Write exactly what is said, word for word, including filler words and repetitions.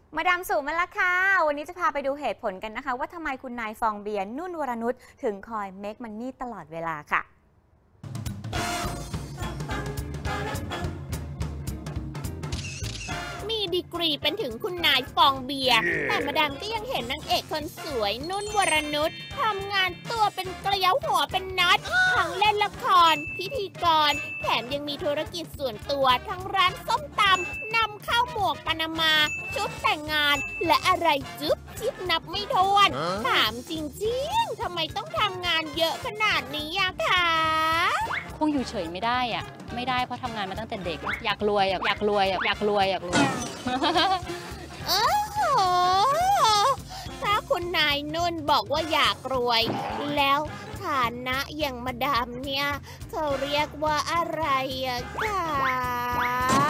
มาดามสู่มาแล้วค่ะวันนี้จะพาไปดูเหตุผลกันนะคะว่าทำไมคุณนายฟองเบียร์นุ่นวรนุชถึงคอยเมคมันนี่ตลอดเวลาค่ะมีดีกรีเป็นถึงคุณนายฟองเบียร์ yeah. แต่มาดามก็ยังเห็นนางเอกคนสวยนุ่นวรนุชทำงานตัวเป็นเกลียวหัวเป็นน็อตทั้งเล่นละครพิธีกรแถมยังมีธุรกิจส่วนตัวทั้งร้านส้มตำนำเข้าหมวกปานามาชุดแต่งงานและอะไรจุ๊บจิ๊บนับไม่ถ้วนถามจริงๆทำไมต้องทำงานเยอะขนาดนี้อะคะคงอยู่เฉยไม่ได้อะไม่ได้เพราะทำงานมาตั้งแต่เด็กอยากรวยอะอยากรวยอะอยากรวยอยากรวยโอ้โหถ้าคุณนายนุ่นบอกว่าอยากรวยแล้วฐานะอย่างมาดามเนี่ยเขาเรียกว่าอะไรอะคะ